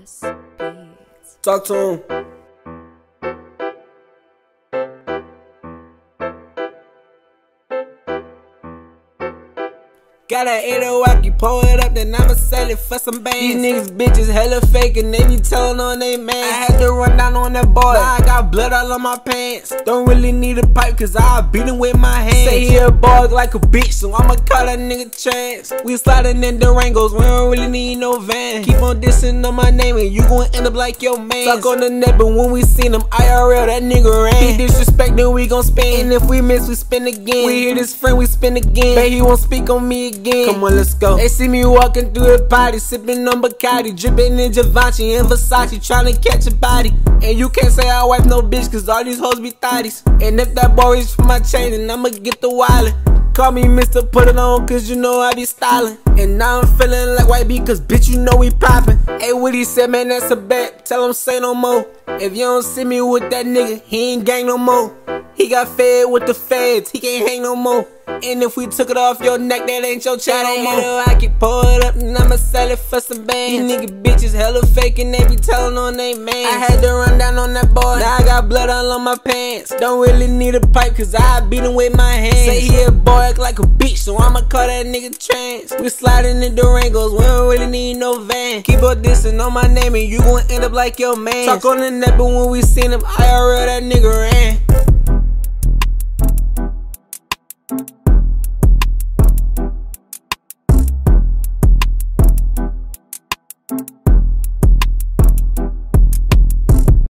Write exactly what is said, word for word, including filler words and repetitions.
Plus Beats. Talk to him. Got a eight oh I can pull it up, then I'ma sell it for some bands. These niggas bitches hella fake and they be telling on they man. I had to run down on that boy, now I got blood all on my pants. Don't really need a pipe cause I beat him with my hands. Say he a bug like a bitch, so I'ma call that nigga Chance. We sliding in Durangos, we don't really need no van. Keep on dissing on my name and you gon' end up like your man. Talk on the net, but when we seen him I R L, that nigga ran. He disrespect, then we gon' spin, and if we miss, we spin again. We hear this friend, we spin again. Bet he won't speak on me again. Come on, let's go. They see me walking through the party, sipping on Bacardi, dripping in Givenchy and Versace, tryna catch a body. And you can't say I wipe no bitch, cause all these hoes be thotties. And if that boy reach for my chain, then I'ma get the wallet. Call me Mister Put It On, cause you know I be styling. And now I'm feeling like White B, cause bitch you know we poppin'. Hey, what he said, man, that's a bet. Tell him say no more. If you don't see me with that nigga, he ain't gang no more. He got fed with the feds, he can't hang no more. And if we took it off your neck, that ain't your chain no more. I can pull it up and I'ma sell it for some bands. These nigga bitches hella fake and they be telling on they man. I had to run down on that boy, now I got blood all on my pants. Don't really need a pipe cause I beat him with my hands. Say he a boy act like a bitch, so I'ma call that nigga Chance. We sliding in Durangos, we don't really need no van. Keep on dissing on my name and you gon' end up like your man. Talk on the net, but when we seen him I R L, that nigga ran.